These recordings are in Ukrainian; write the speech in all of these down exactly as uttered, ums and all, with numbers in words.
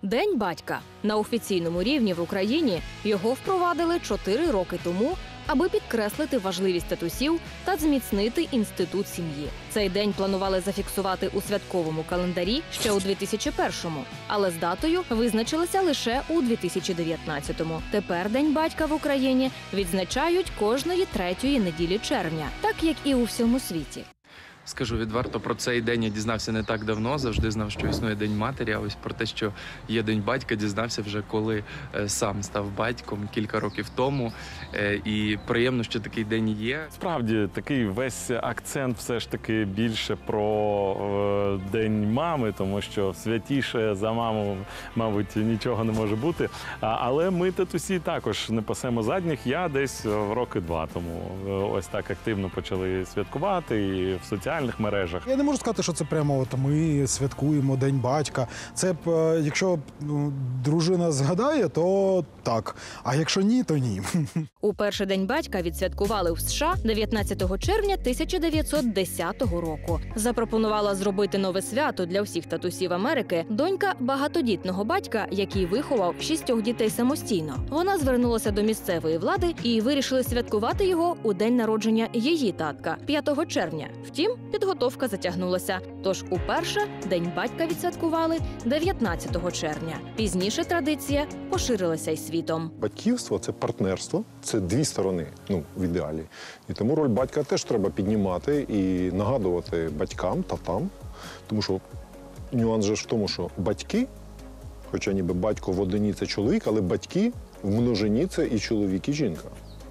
День батька. На офіційному рівні в Україні його впровадили чотири роки тому, аби підкреслити важливість татусів та зміцнити інститут сім'ї. Цей день планували зафіксувати у святковому календарі ще у дві тисячі першому, але з датою визначилися лише у дві тисячі дев'ятнадцятому. Тепер День батька в Україні відзначають кожної третьої неділі червня, так як і у всьому світі. Скажу відверто, про цей день я дізнався не так давно, завжди знав, що існує День матері, а ось про те, що є День батька, дізнався вже коли е, сам став батьком кілька років тому. Е, і приємно, що такий день є. Справді, такий весь акцент все ж таки більше про е, День мами, тому що святіше за маму, мабуть, нічого не може бути. А, але ми татусі також не пасемо задніх. Я десь в роки два тому е, ось так активно почали святкувати і в соціальних мережах. Я не можу сказати, що це прямо от ми святкуємо День батька. Це б, якщо ну, дружина згадає, то так. А якщо ні, то ні. У перший День батька відсвяткували в США дев'ятнадцятого червня тисяча дев'ятсот десятого року. Запропонувала зробити нове свято для всіх татусів Америки донька багатодітного батька, який виховав шістьох дітей самостійно. Вона звернулася до місцевої влади і вирішили святкувати його у день народження її татка – п'ятого червня. Втім, підготовка затягнулася. Тож уперше День батька відсвяткували дев'ятнадцятого червня. Пізніше традиція поширилася й світом. Батьківство – це партнерство, це дві сторони, ну, в ідеалі. І тому роль батька теж треба піднімати і нагадувати батькам, татам. Тому що нюанс же ж в тому, що батьки, хоча ніби батько в однині – це чоловік, але батьки в множині – це і чоловік, і жінка.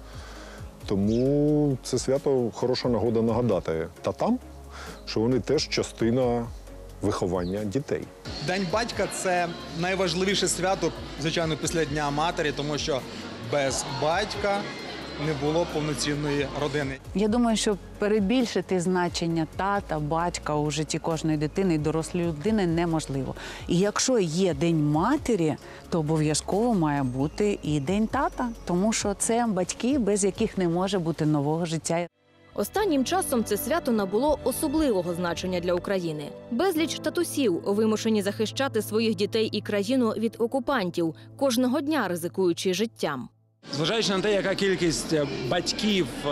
Тому це свято хороша нагода нагадати татам, що вони теж частина виховання дітей. День батька – це найважливіше свято, звичайно, після Дня матері, тому що без батька не було повноцінної родини. Я думаю, що перебільшити значення тата, батька у житті кожної дитини і дорослої людини неможливо. І якщо є День матері, то обов'язково має бути і День тата, тому що це батьки, без яких не може бути нового життя. Останнім часом це свято набуло особливого значення для України. Безліч татусів вимушені захищати своїх дітей і країну від окупантів, кожного дня ризикуючи життям. Зважаючи на те, яка кількість батьків е,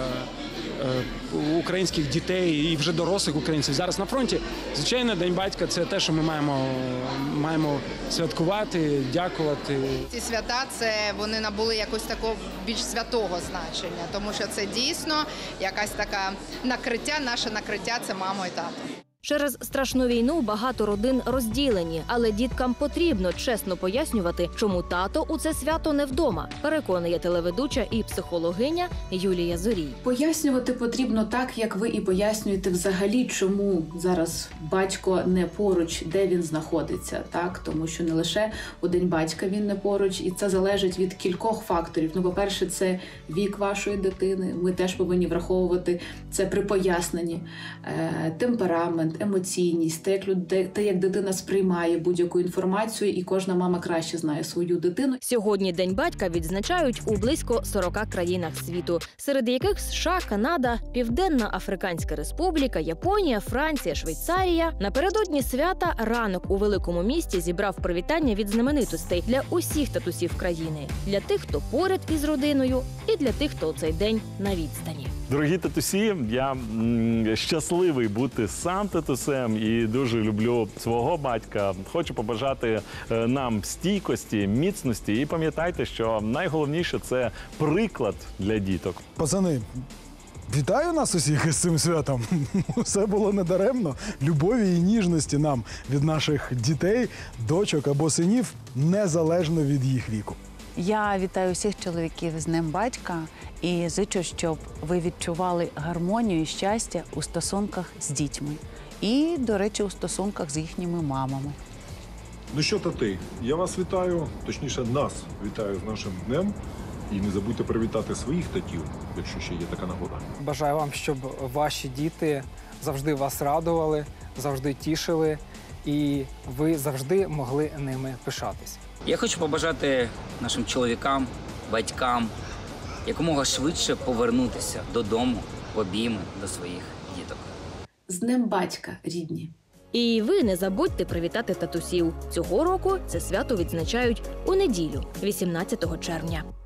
е, українських дітей і вже дорослих українців зараз на фронті, звичайно, День батька – це те, що ми маємо, маємо святкувати, дякувати. Ці свята – це вони набули якось такого більш святого значення, тому що це дійсно якась така накриття, наше накриття – це мама і тато. Через страшну війну багато родин розділені, але діткам потрібно чесно пояснювати, чому тато у це свято не вдома, переконує телеведуча і психологиня Юлія Зорій. Пояснювати потрібно так, як ви і пояснюєте взагалі, чому зараз батько не поруч, де він знаходиться, так? Тому що не лише у День батька він не поруч, і це залежить від кількох факторів. Ну, по-перше, це вік вашої дитини, ми теж повинні враховувати це при поясненні, е, темперамент, емоційність, те як, люди, те, як дитина сприймає будь-яку інформацію, і кожна мама краще знає свою дитину. Сьогодні День батька відзначають у близько сорока країнах світу, серед яких США, Канада, Південна Африканська Республіка, Японія, Франція, Швейцарія. Напередодні свята ранок у великому місті зібрав привітання від знаменитостей для усіх татусів країни, для тих, хто поряд із родиною, і для тих, хто у цей день на відстані. Дорогі татусі, я м, щасливий бути сам татусем і дуже люблю свого батька. Хочу побажати е, нам стійкості, міцності і пам'ятайте, що найголовніше – це приклад для діток. Пацани, вітаю нас усіх із цим святом. Все було недаремно. Любові і ніжності нам від наших дітей, дочок або синів, незалежно від їх віку. Я вітаю всіх чоловіків з Днем батька і зичу, щоб ви відчували гармонію і щастя у стосунках з дітьми. І, до речі, у стосунках з їхніми мамами. Ну що, тати, я вас вітаю, точніше, нас вітаю з нашим днем. І не забудьте привітати своїх татів, якщо ще є така нагода. Бажаю вам, щоб ваші діти завжди вас радували, завжди тішили, і ви завжди могли ними пишатись. Я хочу побажати нашим чоловікам, батькам якомога швидше повернутися додому в обійми до своїх діток. З Днем батька, рідні! І ви не забудьте привітати татусів. Цього року це свято відзначають у неділю, вісімнадцятого червня.